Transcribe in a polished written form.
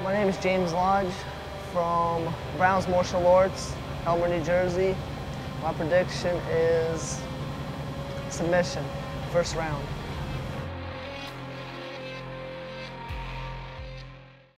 My name is James Lodge from Brown's Martial Arts, Elmer, New Jersey. My prediction is submission, first round.